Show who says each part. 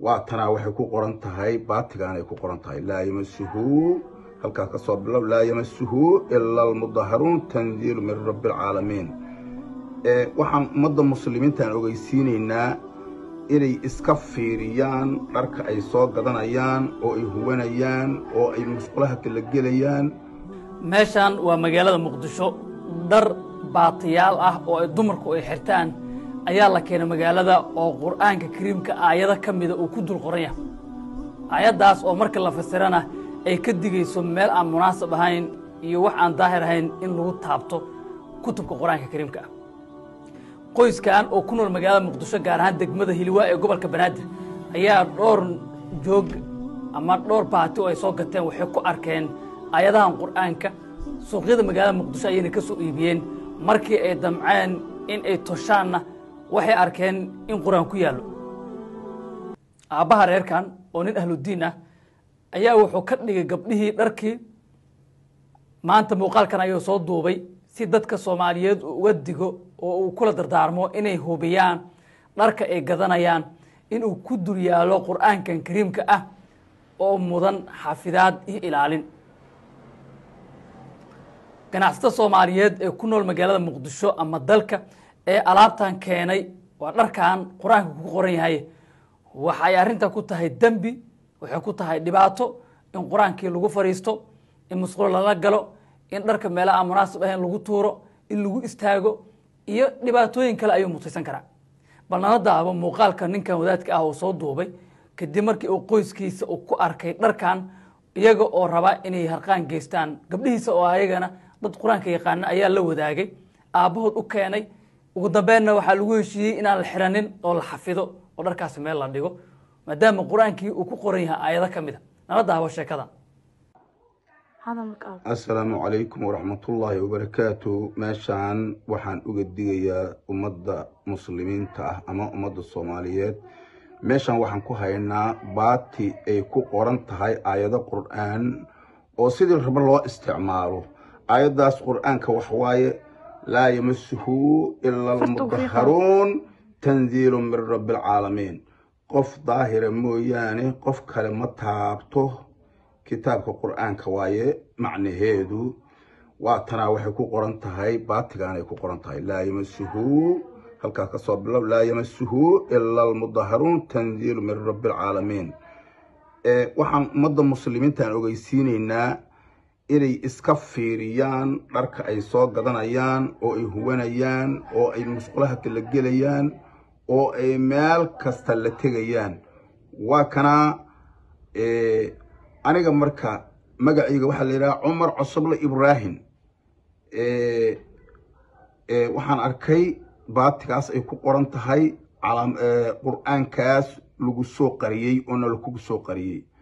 Speaker 1: واتنا waxay ku qoran tahay baatigan ay ku qoran tahay la yamassuhu halka ka soo bilow la yamassuhu illa al-mudahharun tanzil min rabbil alamin waxaan umada muslimiinta ogeysiinayna inay iska fiiriyaan dharka ay soo gadanayaan oo ay huwanayaan oo ay musqulaha kala gelayaan
Speaker 2: meeshan waa magaalada Muqdisho dar baatiyaal ah oo ay dumarku ay xirtaan ayaa la keenay magaalada oo Quraanka Kariimka aayada kamida uu ku dul qoran yahay aayadaas oo marka la fasirana ay ka digayso meel aan munaasab ahayn iyo wax aan daahir ahayn in lagu taabto kutubka Quraanka Kariimka qoyskan oo ku nool magaalada Muqdisho gaar ahaan degmada Hilwa ee gobolka Banaadir ayaa dhowr joog ama dhowr baati oo ay soo gateen waxay ku arkeen aayadahan Quraanka suuqyada magaalada Muqdisho ayay ka soo iibiyeen markii ay damceen in ay toshaana waxay arkeen in Quraan ku yaalo aabaha reerkan oo nin ahlu diin ah ayaa wuxuu ka dhigay gabdhihii dharkii maanta muuqaalkan ayuu soo duubay si dadka Soomaaliyeed uga digo oo uu kula dardaarmo inay hubiyaan dharka ay gadanayaan in uu ku dul yaalo Quraankan Kariimka ah oo mudan xafidaad iyo ilaalin ganacsatada Soomaaliyeed ee ku nool magaalada Muqdisho ama dalka ee alaabtan keenay waa dharkan Quraanka ku qoran yahay waxa ay arinta ku tahay dambi waxa ku tahay dhibaato in Quraankii lagu fariisto in musqul la galo in dharka meelaha munaasab ahayn lagu tuuro in lagu istaago iyo dhibaatooyin kale ayuu mutaysan karaa balna daabo muuqaalka ninkan wadaadka ah oo soo duubay kadib markii uu qoyskiisa uu ku arkay dharkan iyaga oo raba inay harqaan geystaan gabdhihiisa oo ayagana dad Quraanka yaqaan ayaa la wadaagay aabahood u keenay ugu dambeynna waxa lagu heshiiyay in aan la xiranin oo la xafido oo dharkaas meel la dhigo maadaama Quraankii uu ku qoran yahay aayada kamida nala daabo sheekada
Speaker 1: السلام عليكم ورحمة الله وبركاته ماشان وحان أقدقيا أمد مسلمين أما أمد الصوماليات ماشان وحان كوهينا باتي أي كو قران تهي آيات القرآن وصيد الرب الله استعماله آيات داس قرآن كوحواي لا يمسه إلا المطهرون تنزيل من رب العالمين قف ظاهر موياني قف كلمة تابته كتابك القرآن كوايه معنى هيدو واتنا waxay ku qoran tahay baatigan ay ku qoran tahay la yamassuhu halka ka soo bilow la yamassuhu illa al-mudahharun tanzil min rabbil alamin waxaan umada muslimiinta ogeysiinayna inay iska fiiriyaan dharka ay soo gadanayaan oo ay huwanayaan oo ay musqulaha kala gelayaan oo ay meel kasta la tagayaan waa kana aniga marka magaciiga waxa la yiraahdaa Umar Cusubla Ibrahim waxaan arkay baatigaas ay ku qoran tahay Quraankaas lagu soo qariyay oo lagu soo qariyay